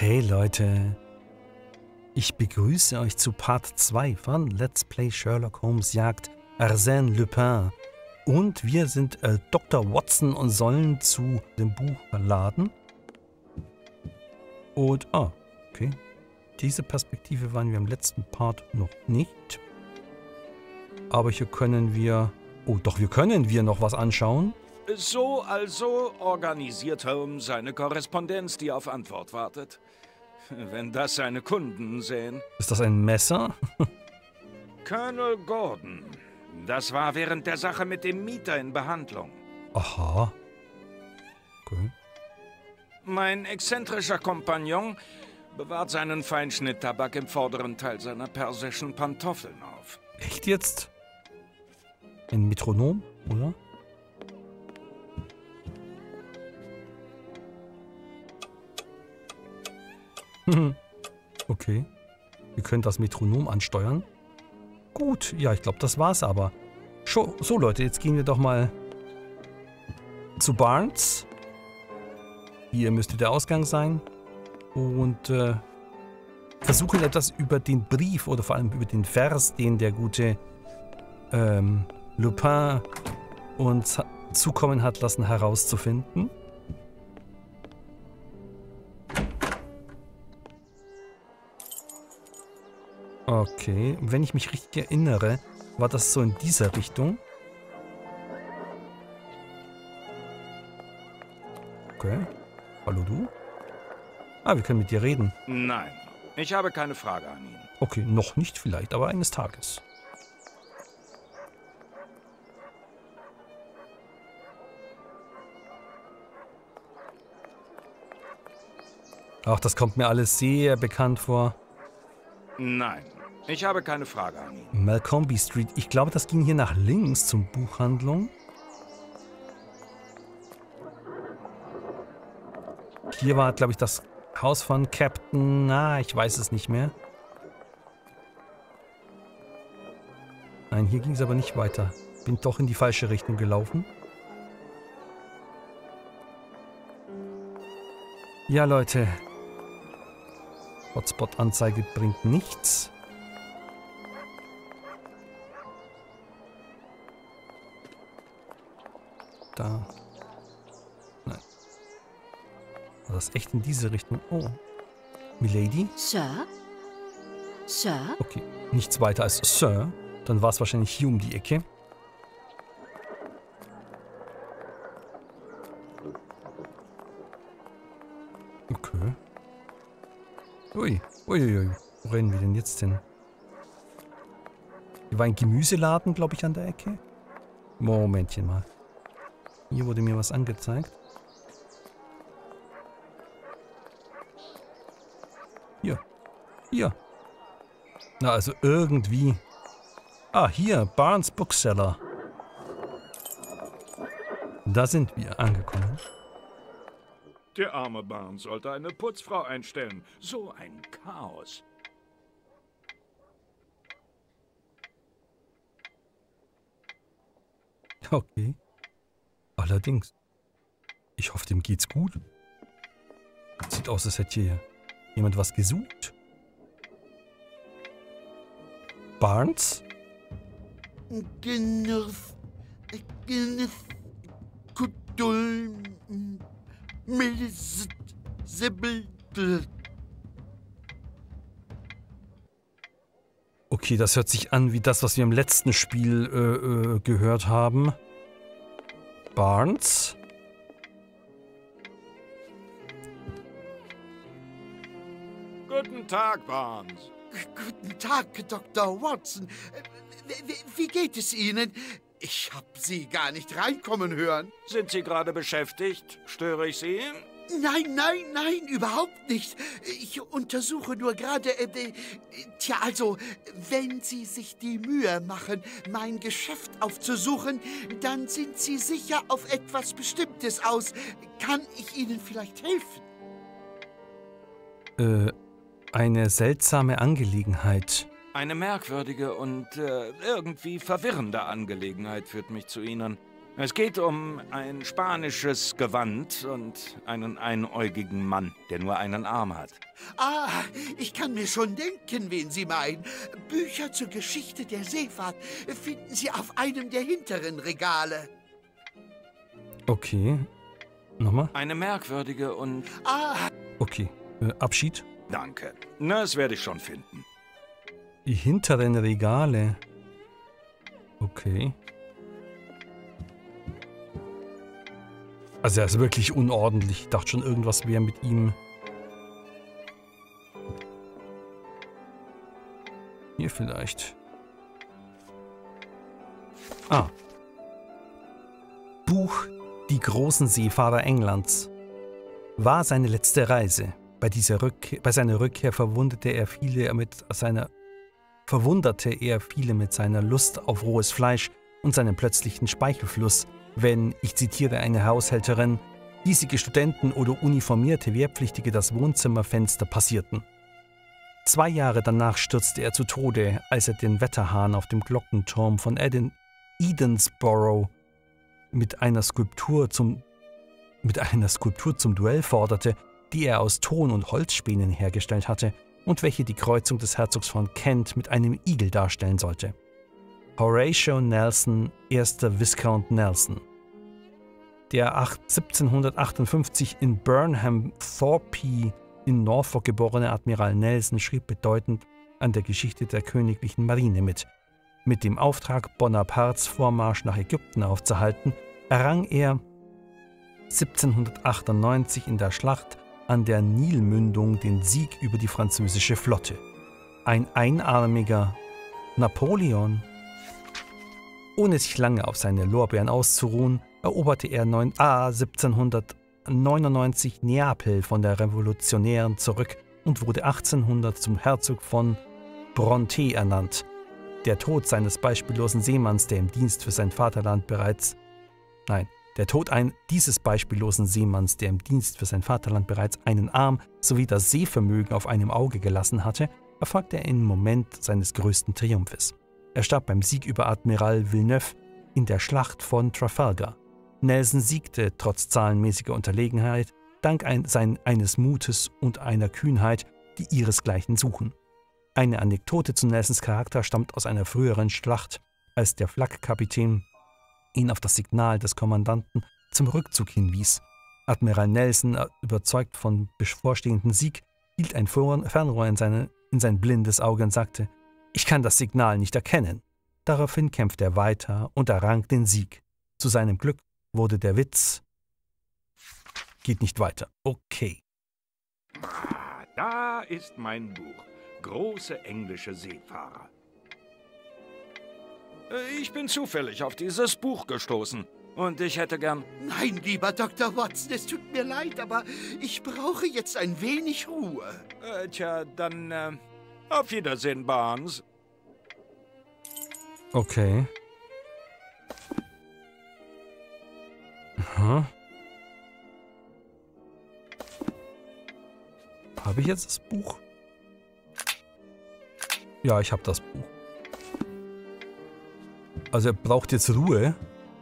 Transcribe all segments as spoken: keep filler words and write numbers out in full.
Hey Leute, ich begrüße euch zu Part zwei von Let's Play Sherlock Holmes jagt Arsène Lupin. Und wir sind äh, Doktor Watson und sollen zu dem Buch laden. Und, ah, okay. Diese Perspektive waren wir im letzten Part noch nicht. Aber hier können wir, oh doch, wir können wir noch was anschauen. So also organisiert Holmes seine Korrespondenz, die auf Antwort wartet. Wenn das seine Kunden sehen. Ist das ein Messer? Colonel Gordon. Das war während der Sache mit dem Mieter in Behandlung. Aha. Okay. Mein exzentrischer Kompagnon bewahrt seinen Feinschnitt-Tabak im vorderen Teil seiner persischen Pantoffeln auf. Echt jetzt? Ein Metronom, oder? Okay. Wir können das Metronom ansteuern. Gut, ja, ich glaube, das war's aber. So, so, Leute, jetzt gehen wir doch mal zu Barnes. Hier müsste der Ausgang sein. Und äh, versuchen etwas über den Brief oder vor allem über den Vers, den der gute ähm, Lupin uns zukommen hat lassen, herauszufinden. Okay, wenn ich mich richtig erinnere, war das so in dieser Richtung. Okay. Hallo du? Ah, wir können mit dir reden. Nein, ich habe keine Frage an ihn. Okay, noch nicht vielleicht, aber eines Tages. Ach, das kommt mir alles sehr bekannt vor. Nein, ich habe keine Frage an ihn. Malcombe Street. Ich glaube, das ging hier nach links zum Buchhandlung. Hier war, glaube ich, das Haus von Captain... Na, ich weiß es nicht mehr. Nein, hier ging es aber nicht weiter. Bin doch in die falsche Richtung gelaufen. Ja, Leute. Hotspot-Anzeige bringt nichts. Da. Nein. War das echt in diese Richtung? Oh. Milady? Sir? Sir? Okay. Nichts weiter als Sir. Dann war es wahrscheinlich hier um die Ecke. Okay. Ui, uiuiui. Wo rennen wir denn jetzt hin? Hier war ein Gemüseladen, glaube ich, an der Ecke. Momentchen mal. Hier wurde mir was angezeigt. Hier. Hier. Na, also irgendwie. Ah, hier. Barnes Bookseller. Da sind wir angekommen. Der arme Barnes sollte eine Putzfrau einstellen. So ein Chaos. Okay. Allerdings. Ich hoffe, dem geht's gut. Sieht aus, als hätte hier jemand was gesucht. Barnes? Genuss. Genuss. Kudul. Okay, das hört sich an wie das, was wir im letzten Spiel äh, äh, gehört haben. Barnes? Guten Tag, Barnes. Guten Tag, Doktor Watson. Wie, wie geht es Ihnen? Ich habe Sie gar nicht reinkommen hören. Sind Sie gerade beschäftigt? Störe ich Sie? Nein, nein, nein, überhaupt nicht. Ich untersuche nur gerade... Äh, äh, tja, also, wenn Sie sich die Mühe machen, mein Geschäft aufzusuchen, dann sind Sie sicher auf etwas Bestimmtes aus. Kann ich Ihnen vielleicht helfen? Äh, eine seltsame Angelegenheit. Eine merkwürdige und äh, irgendwie verwirrende Angelegenheit führt mich zu Ihnen. Es geht um ein spanisches Gewand und einen einäugigen Mann, der nur einen Arm hat. Ah, ich kann mir schon denken, wen Sie meinen. Bücher zur Geschichte der Seefahrt finden Sie auf einem der hinteren Regale. Okay. Nochmal? Eine merkwürdige und... Ah, Okay. Äh, Abschied. Danke. Na, das werde ich schon finden. Die hinteren Regale. Okay. Also er ist wirklich unordentlich. Ich dachte schon, irgendwas wäre mit ihm. Hier vielleicht. Ah. Buch Die großen Seefahrer Englands. War seine letzte Reise. Bei, dieser Rückkehr, bei seiner Rückkehr verwundete er viele mit seiner, verwunderte er viele mit seiner Lust auf rohes Fleisch und seinem plötzlichen Speichelfluss, wenn, ich zitiere eine Haushälterin, hiesige Studenten oder uniformierte Wehrpflichtige das Wohnzimmerfenster passierten. Zwei Jahre danach stürzte er zu Tode, als er den Wetterhahn auf dem Glockenturm von Eden, Edensborough mit einer Skulptur zum, mit einer Skulptur zum Duell forderte, die er aus Ton- und Holzspänen hergestellt hatte und welche die Kreuzung des Herzogs von Kent mit einem Igel darstellen sollte. Horatio Nelson, erster Viscount Nelson. Der siebzehnhundertachtundfünfzig in Burnham Thorpe in Norfolk geborene Admiral Nelson schrieb bedeutend an der Geschichte der königlichen Marine mit. Mit dem Auftrag, Bonapartes Vormarsch nach Ägypten aufzuhalten, errang er siebzehnhundertachtundneunzig in der Schlacht an der Nilmündung den Sieg über die französische Flotte. Ein einarmiger Napoleon. Ohne sich lange auf seine Lorbeeren auszuruhen, eroberte er siebzehnhundertneunundneunzig Neapel von der Revolutionären zurück und wurde achtzehnhundert zum Herzog von Bronte ernannt. Der Tod seines beispiellosen Seemanns, der im Dienst für sein Vaterland bereits... Nein, der Tod ein, dieses beispiellosen Seemanns, der im Dienst für sein Vaterland bereits einen Arm sowie das Sehvermögen auf einem Auge gelassen hatte, erfolgte er im Moment seines größten Triumphes. Er starb beim Sieg über Admiral Villeneuve in der Schlacht von Trafalgar. Nelson siegte trotz zahlenmäßiger Unterlegenheit, dank ein, sein, eines Mutes und einer Kühnheit, die ihresgleichen suchen. Eine Anekdote zu Nelsons Charakter stammt aus einer früheren Schlacht, als der Flak-Kapitän ihn auf das Signal des Kommandanten zum Rückzug hinwies. Admiral Nelson, überzeugt vom bevorstehenden Sieg, hielt ein Fernrohr in, seine, in sein blindes Auge und sagte: »Ich kann das Signal nicht erkennen.« Daraufhin kämpfte er weiter und errang den Sieg. Zu seinem Glück wurde der Witz... Geht nicht weiter. Okay. Ah, da ist mein Buch. Große englische Seefahrer. Ich bin zufällig auf dieses Buch gestoßen. Und ich hätte gern... Nein, lieber Doktor Watson, es tut mir leid, aber ich brauche jetzt ein wenig Ruhe. Äh, tja, dann äh, auf Wiedersehen, Barnes. Okay. Aha. Habe ich jetzt das Buch? Ja, ich habe das Buch. Also er braucht jetzt Ruhe.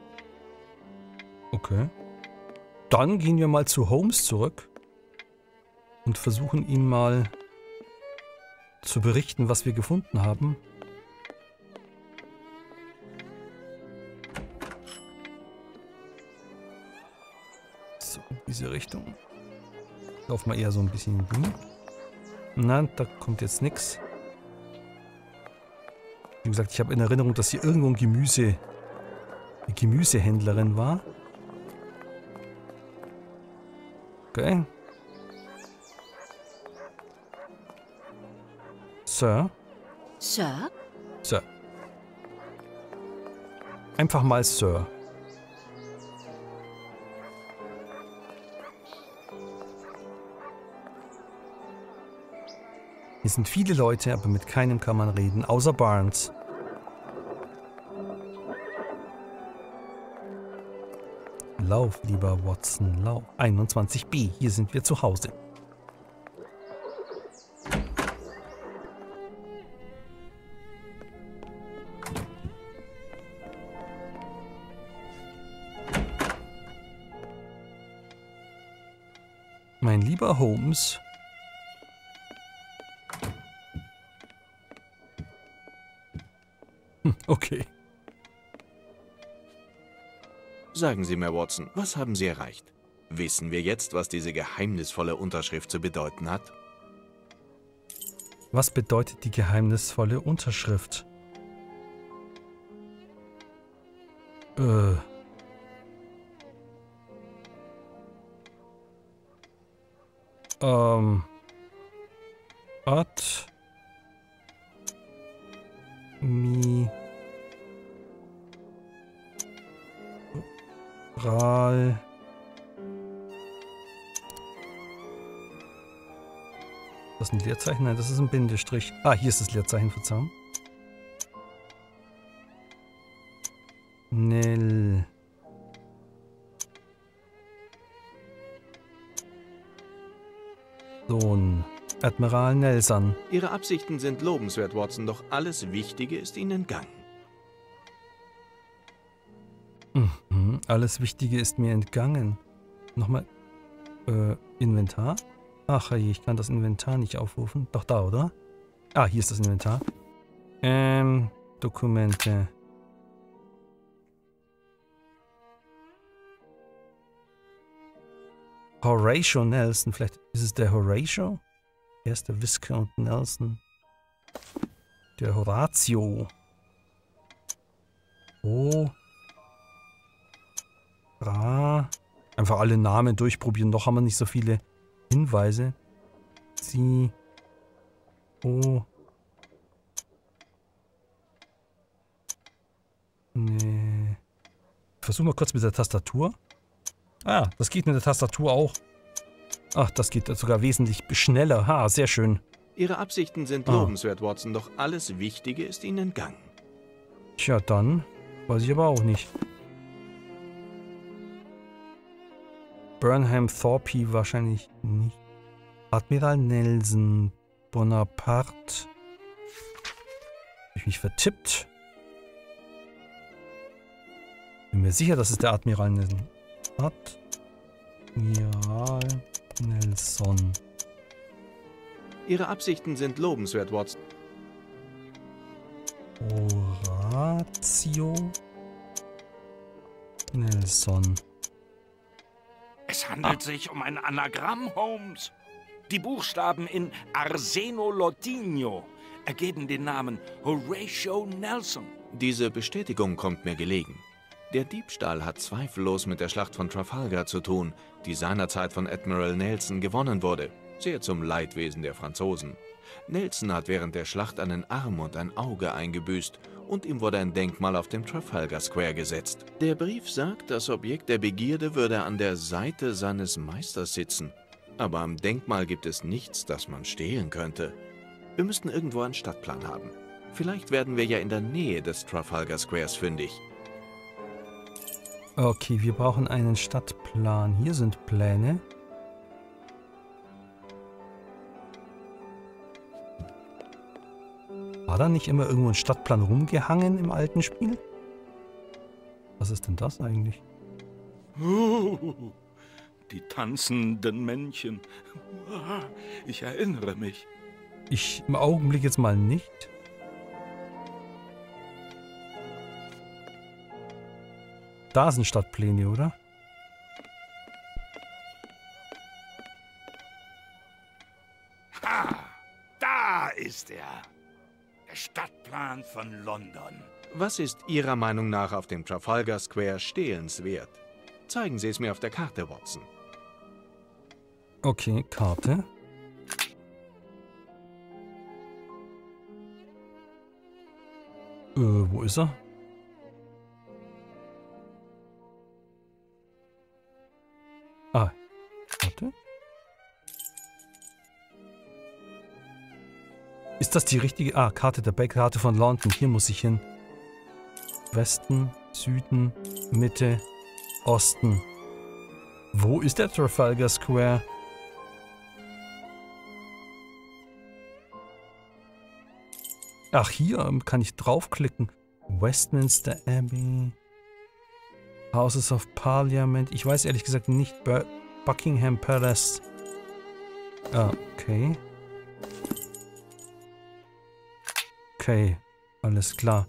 Okay. Dann gehen wir mal zu Holmes zurück und versuchen ihm mal zu berichten, was wir gefunden haben. So, in diese Richtung. Lauf mal eher so ein bisschen hin. Nein, da kommt jetzt nichts. Wie gesagt, ich habe in Erinnerung, dass hier irgendwo ein Gemüse, eine Gemüsehändlerin war. Okay. Sir? Sir? Sir. Einfach mal Sir. Hier sind viele Leute, aber mit keinem kann man reden, außer Barnes. Lauf, lieber Watson, lauf. einundzwanzig b, hier sind wir zu Hause. Mein lieber Holmes. Hm, okay. Sagen Sie mir, Watson, was haben Sie erreicht? Wissen wir jetzt, was diese geheimnisvolle Unterschrift zu bedeuten hat? Was bedeutet die geheimnisvolle Unterschrift? Äh. Ähm. Ad. Mi. Ral. Das ist ein Leerzeichen? Nein, das ist ein Bindestrich. Ah, hier ist das Leerzeichen, Verzeihung. Nel. Sohn. Admiral Nelson. Ihre Absichten sind lobenswert, Watson, doch alles Wichtige ist Ihnen entgangen. Mhm, alles Wichtige ist mir entgangen. Nochmal. Äh, Inventar? Ach, hey, ich kann das Inventar nicht aufrufen. Doch da, oder? Ah, hier ist das Inventar. Ähm, Dokumente. Horatio Nelson. Vielleicht ist es der Horatio? Erster Viscount Nelson. Der Horatio. Oh. Ra. Einfach alle Namen durchprobieren. Noch haben wir nicht so viele Hinweise. Sie. Oh. Nee. Versuchen wir kurz mit der Tastatur. Ah, das geht mit der Tastatur auch. Ach, das geht sogar wesentlich schneller. Ha, sehr schön. Ihre Absichten sind Ah. lobenswert, Watson, doch alles Wichtige ist Ihnen entgangen. Tja, dann weiß ich aber auch nicht. Burnham Thorpe wahrscheinlich nicht. Admiral Nelson Bonaparte. Habe ich mich vertippt? Bin mir sicher, das ist der Admiral Nelson. Admiral Nelson. Ihre Absichten sind lobenswert, Watson. Horatio Nelson. Es handelt sich um ein Anagramm, Holmes. Die Buchstaben in Arseno Latinio ergeben den Namen Horatio Nelson. Diese Bestätigung kommt mir gelegen. Der Diebstahl hat zweifellos mit der Schlacht von Trafalgar zu tun, die seinerzeit von Admiral Nelson gewonnen wurde, sehr zum Leidwesen der Franzosen. Nelson hat während der Schlacht einen Arm und ein Auge eingebüßt und ihm wurde ein Denkmal auf dem Trafalgar Square gesetzt. Der Brief sagt, das Objekt der Begierde würde an der Seite seines Meisters sitzen. Aber am Denkmal gibt es nichts, das man stehlen könnte. Wir müssten irgendwo einen Stadtplan haben. Vielleicht werden wir ja in der Nähe des Trafalgar Squares fündig. Okay, wir brauchen einen Stadtplan. Hier sind Pläne. War da nicht immer irgendwo ein Stadtplan rumgehangen im alten Spiel? Was ist denn das eigentlich? Oh, die tanzenden Männchen. Ich erinnere mich. Ich im Augenblick jetzt mal nicht. Da sind Stadtpläne, oder? Ha! Da ist er. Der Stadtplan von London. Was ist Ihrer Meinung nach auf dem Trafalgar Square stehlenswert? Zeigen Sie es mir auf der Karte, Watson. Okay, Karte. Äh, wo ist er? Ah, warte. Ist das die richtige... Ah, Karte der Bergkarte von London. Hier muss ich hin. Westen, Süden, Mitte, Osten. Wo ist der Trafalgar Square? Ach, hier kann ich draufklicken. Westminster Abbey. Houses of Parliament. Ich weiß ehrlich gesagt nicht. Bu Buckingham Palace. Ah, okay. Okay, alles klar.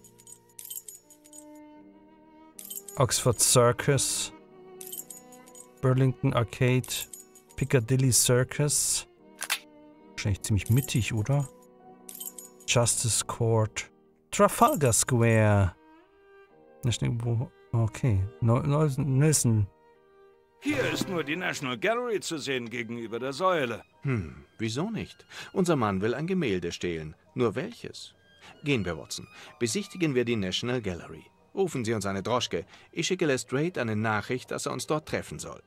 Oxford Circus. Burlington Arcade. Piccadilly Circus. Wahrscheinlich ziemlich mittig, oder? Justice Court. Trafalgar Square. Okay. Nelson. Hier ist nur die National Gallery zu sehen gegenüber der Säule. Hm, wieso nicht? Unser Mann will ein Gemälde stehlen. Nur welches? Gehen wir, Watson. Besichtigen wir die National Gallery. Rufen Sie uns eine Droschke. Ich schicke Lestrade eine Nachricht, dass er uns dort treffen soll.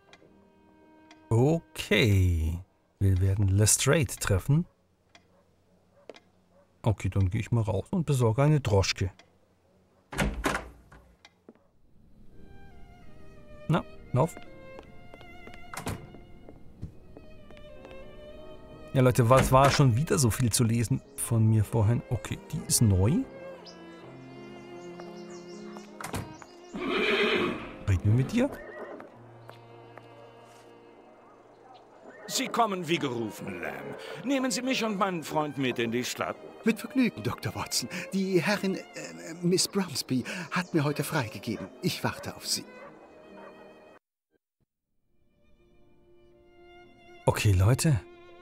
Okay. Wir werden Lestrade treffen. Okay, dann gehe ich mal raus und besorge eine Droschke. Na, lauf. Ja, Leute, was war schon wieder so viel zu lesen von mir vorhin? Okay, die ist neu. Reden wir mit dir? Sie kommen wie gerufen, Lamb. Nehmen Sie mich und meinen Freund mit in die Stadt. Mit Vergnügen, Doktor Watson. Die Herrin, äh, Miss Bromsby, hat mir heute freigegeben. Ich warte auf Sie. Okay, Leute.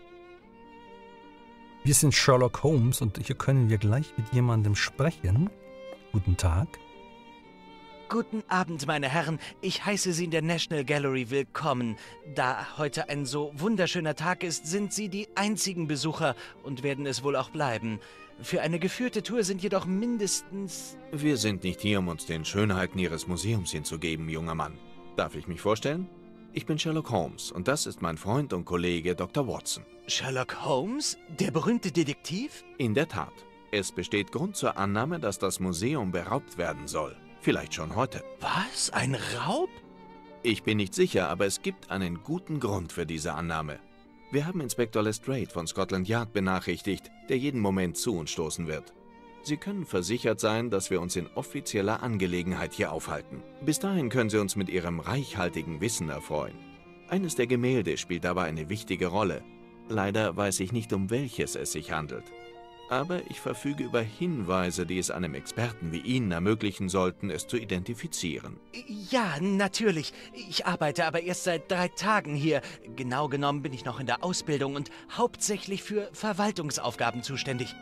Wir sind Sherlock Holmes und hier können wir gleich mit jemandem sprechen. Guten Tag. Guten Abend, meine Herren. Ich heiße Sie in der National Gallery willkommen. Da heute ein so wunderschöner Tag ist, sind Sie die einzigen Besucher und werden es wohl auch bleiben. Für eine geführte Tour sind jedoch mindestens... Wir sind nicht hier, um uns den Schönheiten Ihres Museums hinzugeben, junger Mann. Darf ich mich vorstellen? Ich bin Sherlock Holmes und das ist mein Freund und Kollege Doktor Watson. Sherlock Holmes? Der berühmte Detektiv? In der Tat. Es besteht Grund zur Annahme, dass das Museum beraubt werden soll. Vielleicht schon heute. Was? Ein Raub? Ich bin nicht sicher, aber es gibt einen guten Grund für diese Annahme. Wir haben Inspektor Lestrade von Scotland Yard benachrichtigt, der jeden Moment zu uns stoßen wird. Sie können versichert sein, dass wir uns in offizieller Angelegenheit hier aufhalten. Bis dahin können Sie uns mit Ihrem reichhaltigen Wissen erfreuen. Eines der Gemälde spielt dabei eine wichtige Rolle. Leider weiß ich nicht, um welches es sich handelt. Aber ich verfüge über Hinweise, die es einem Experten wie Ihnen ermöglichen sollten, es zu identifizieren. Ja, natürlich. Ich arbeite aber erst seit drei Tagen hier. Genau genommen bin ich noch in der Ausbildung und hauptsächlich für Verwaltungsaufgaben zuständig.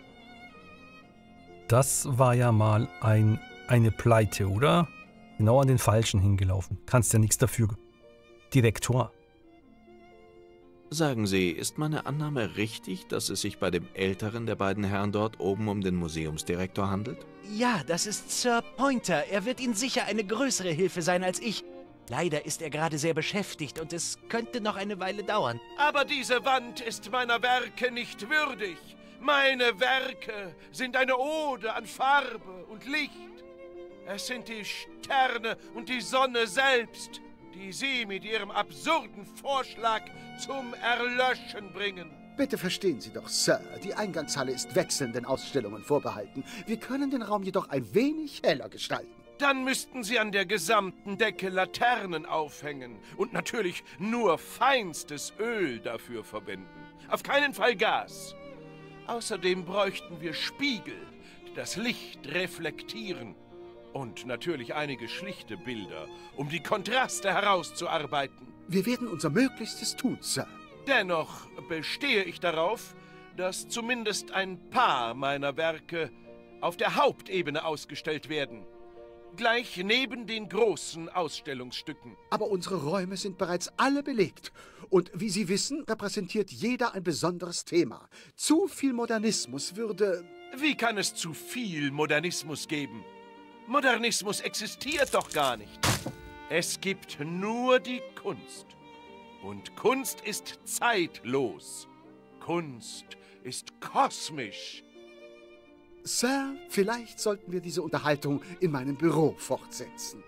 Das war ja mal ein, eine Pleite, oder? Genau an den Falschen hingelaufen. Kannst ja nichts dafür. Direktor. Sagen Sie, ist meine Annahme richtig, dass es sich bei dem älteren der beiden Herren dort oben um den Museumsdirektor handelt? Ja, das ist Sir Pointer. Er wird Ihnen sicher eine größere Hilfe sein als ich. Leider ist er gerade sehr beschäftigt und es könnte noch eine Weile dauern. Aber diese Wand ist meiner Werke nicht würdig. Meine Werke sind eine Ode an Farbe und Licht. Es sind die Sterne und die Sonne selbst, die Sie mit Ihrem absurden Vorschlag zum Erlöschen bringen. Bitte verstehen Sie doch, Sir, die Eingangshalle ist wechselnden Ausstellungen vorbehalten. Wir können den Raum jedoch ein wenig heller gestalten. Dann müssten Sie an der gesamten Decke Laternen aufhängen und natürlich nur feinstes Öl dafür verwenden. Auf keinen Fall Gas. Außerdem bräuchten wir Spiegel, die das Licht reflektieren. Und natürlich einige schlichte Bilder, um die Kontraste herauszuarbeiten. Wir werden unser Möglichstes tun, Sir. Dennoch bestehe ich darauf, dass zumindest ein paar meiner Werke auf der Hauptebene ausgestellt werden. Gleich neben den großen Ausstellungsstücken. Aber unsere Räume sind bereits alle belegt. Und wie Sie wissen, repräsentiert jeder ein besonderes Thema. Zu viel Modernismus würde... Wie kann es zu viel Modernismus geben? Modernismus existiert doch gar nicht. Es gibt nur die Kunst. Und Kunst ist zeitlos. Kunst ist kosmisch. Sir, vielleicht sollten wir diese Unterhaltung in meinem Büro fortsetzen.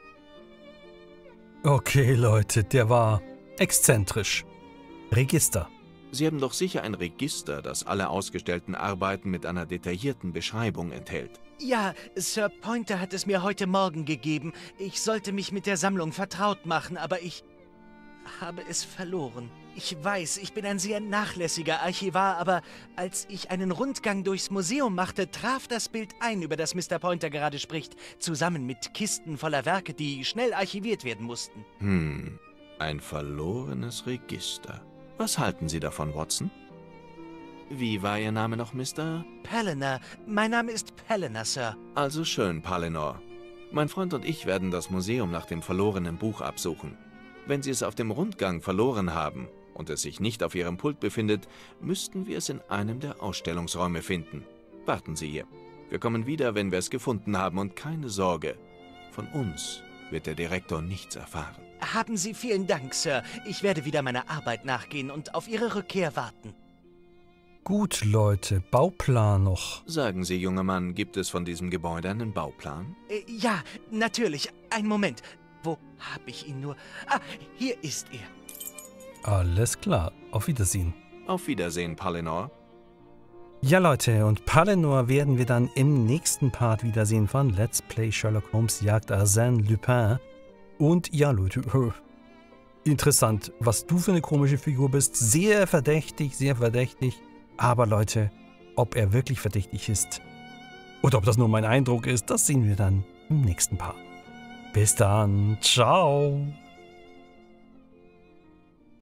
Okay, Leute, der war exzentrisch. Register. Sie haben doch sicher ein Register, das alle ausgestellten Arbeiten mit einer detaillierten Beschreibung enthält. Ja, Sir Pointer hat es mir heute Morgen gegeben. Ich sollte mich mit der Sammlung vertraut machen, aber ich habe es verloren. Ich weiß, ich bin ein sehr nachlässiger Archivar, aber als ich einen Rundgang durchs Museum machte, traf das Bild ein, über das Mister Pointer gerade spricht, zusammen mit Kisten voller Werke, die schnell archiviert werden mussten. Hm, ein verlorenes Register. Was halten Sie davon, Watson? Wie war Ihr Name noch, Mister? Palinor. Mein Name ist Palinor, Sir. Also schön, Palinor. Mein Freund und ich werden das Museum nach dem verlorenen Buch absuchen. Wenn Sie es auf dem Rundgang verloren haben und es sich nicht auf Ihrem Pult befindet, müssten wir es in einem der Ausstellungsräume finden. Warten Sie hier. Wir kommen wieder, wenn wir es gefunden haben, und keine Sorge. Von uns wird der Direktor nichts erfahren. Haben Sie vielen Dank, Sir. Ich werde wieder meiner Arbeit nachgehen und auf Ihre Rückkehr warten. Gut, Leute, Bauplan noch. Sagen Sie, junger Mann, gibt es von diesem Gebäude einen Bauplan? Äh, ja, natürlich. Ein Moment. Wo habe ich ihn nur? Ah, hier ist er. Alles klar. Auf Wiedersehen. Auf Wiedersehen, Palinor. Ja, Leute, und Palinor werden wir dann im nächsten Part wiedersehen von Let's Play Sherlock Holmes jagt Arsène Lupin. Und ja, Leute, interessant, was du für eine komische Figur bist. Sehr verdächtig, sehr verdächtig. Aber Leute, ob er wirklich verdächtig ist oder ob das nur mein Eindruck ist, das sehen wir dann im nächsten Part. Bis dann. Ciao.